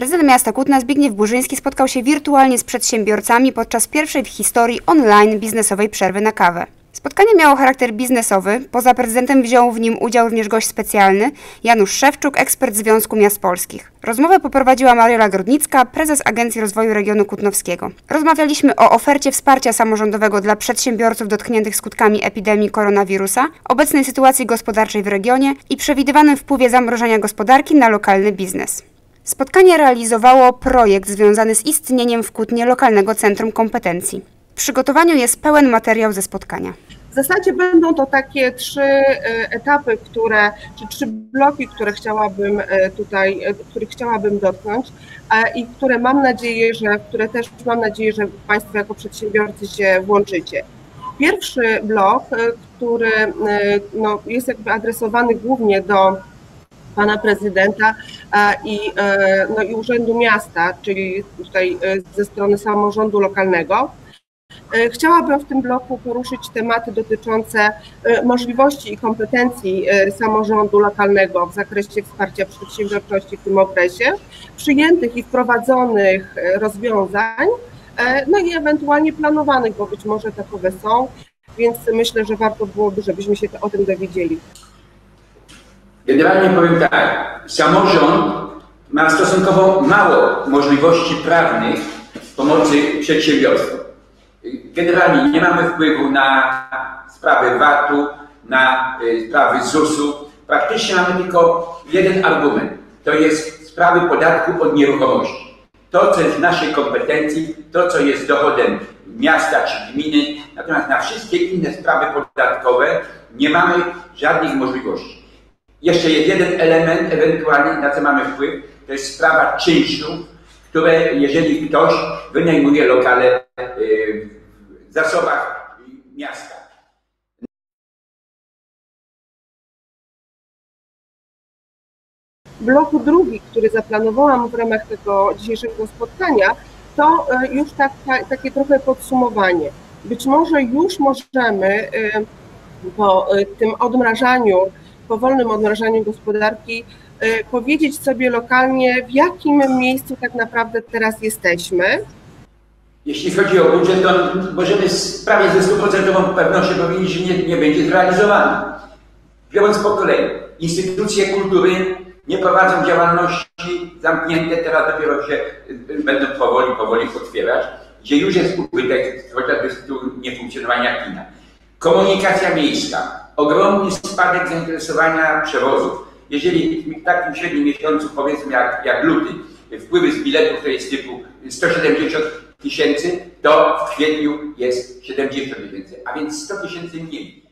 Prezydent miasta Kutna Zbigniew Burzyński spotkał się wirtualnie z przedsiębiorcami podczas pierwszej w historii online biznesowej przerwy na kawę. Spotkanie miało charakter biznesowy. Poza prezydentem wziął w nim udział również gość specjalny Janusz Szewczuk, ekspert Związku Miast Polskich. Rozmowę poprowadziła Mariola Grodnicka, prezes Agencji Rozwoju Regionu Kutnowskiego. Rozmawialiśmy o ofercie wsparcia samorządowego dla przedsiębiorców dotkniętych skutkami epidemii koronawirusa, obecnej sytuacji gospodarczej w regionie i przewidywanym wpływie zamrożenia gospodarki na lokalny biznes. Spotkanie realizowało projekt związany z istnieniem w Kutnie lokalnego centrum kompetencji. W przygotowaniu jest pełen materiał ze spotkania. W zasadzie będą to takie trzy etapy, czy trzy bloki, których chciałabym dotknąć i które też mam nadzieję, że Państwo jako przedsiębiorcy się włączycie. Pierwszy blok, który jest jakby adresowany głównie do Pana Prezydenta i Urzędu Miasta, czyli tutaj ze strony samorządu lokalnego. Chciałabym w tym bloku poruszyć tematy dotyczące możliwości i kompetencji samorządu lokalnego w zakresie wsparcia przedsiębiorczości w tym okresie, przyjętych i wprowadzonych rozwiązań, i ewentualnie planowanych, bo być może takowe są, więc myślę, że warto byłoby, żebyśmy się o tym dowiedzieli. Generalnie powiem tak, samorząd ma stosunkowo mało możliwości prawnych pomocy przedsiębiorstwom. Generalnie nie mamy wpływu na sprawy VAT-u, na sprawy ZUS-u. Praktycznie mamy tylko jeden argument. To jest sprawy podatku od nieruchomości. To, co jest w naszej kompetencji, to, co jest dochodem miasta czy gminy. Natomiast na wszystkie inne sprawy podatkowe nie mamy żadnych możliwości. Jeszcze jest jeden element, ewentualnie na co mamy wpływ, to jest sprawa czynszu, które jeżeli ktoś wynajmuje lokale w zasobach miasta. W bloku drugi, który zaplanowałam w ramach tego dzisiejszego spotkania, to już takie trochę podsumowanie. Być może już możemy po tym powolnym odmrażaniu gospodarki powiedzieć sobie lokalnie, w jakim miejscu tak naprawdę teraz jesteśmy. Jeśli chodzi o budżet, to możemy prawie ze 100% pewnością powiedzieć, że nie będzie zrealizowany. Biorąc po kolei, instytucje kultury nie prowadzą działalności zamknięte, teraz dopiero się będą powoli otwierać, gdzie już jest ubytek, chociażby z tytułu niefunkcjonowania kina. Komunikacja miejska, ogromny spadek zainteresowania przewozów. Jeżeli w takim średnim miesiącu, powiedzmy jak luty, wpływy z biletów to jest typu 170 000, to w kwietniu jest 70 000, a więc 100 000 mniej.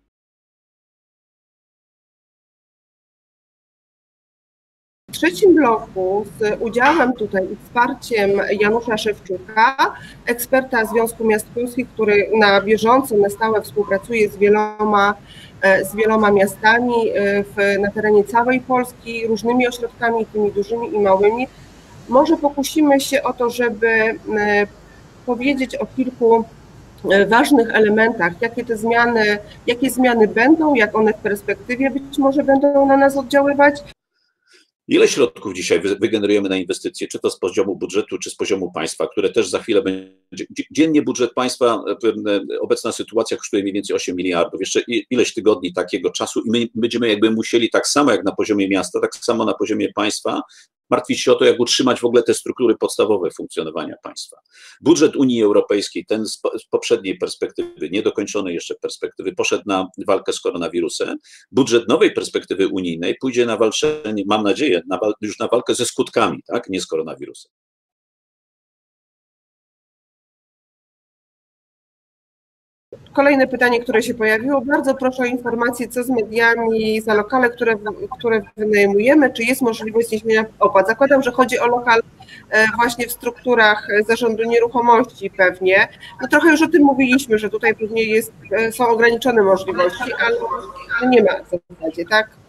W trzecim bloku z udziałem tutaj i wsparciem Janusza Szewczuka, eksperta Związku Miast Polskich, który na bieżąco, na stałe współpracuje z wieloma miastami na terenie całej Polski, różnymi ośrodkami, tymi dużymi i małymi. Może pokusimy się o to, żeby powiedzieć o kilku ważnych elementach, jakie zmiany będą, jak one w perspektywie być może będą na nas oddziaływać. Ile środków dzisiaj wygenerujemy na inwestycje, czy to z poziomu budżetu, czy z poziomu państwa, które też za chwilę będzie. Dziennie budżet państwa, obecna sytuacja kosztuje mniej więcej 8 miliardów. Jeszcze ileś tygodni takiego czasu i my będziemy jakby musieli tak samo jak na poziomie miasta, tak samo na poziomie państwa martwić się o to, jak utrzymać w ogóle te struktury podstawowe funkcjonowania państwa. Budżet Unii Europejskiej, ten z poprzedniej perspektywy, niedokończonej jeszcze perspektywy, poszedł na walkę z koronawirusem. Budżet nowej perspektywy unijnej pójdzie na walczenie, mam nadzieję, już na walkę ze skutkami, tak, nie z koronawirusem. Kolejne pytanie, które się pojawiło. Bardzo proszę o informację, co z mediami za lokale, które wynajmujemy, czy jest możliwość zniesienia opłat. Zakładam, że chodzi o lokal właśnie w strukturach zarządu nieruchomości pewnie. No trochę już o tym mówiliśmy, że tutaj pewnie są ograniczone możliwości, ale nie ma w zasadzie, tak?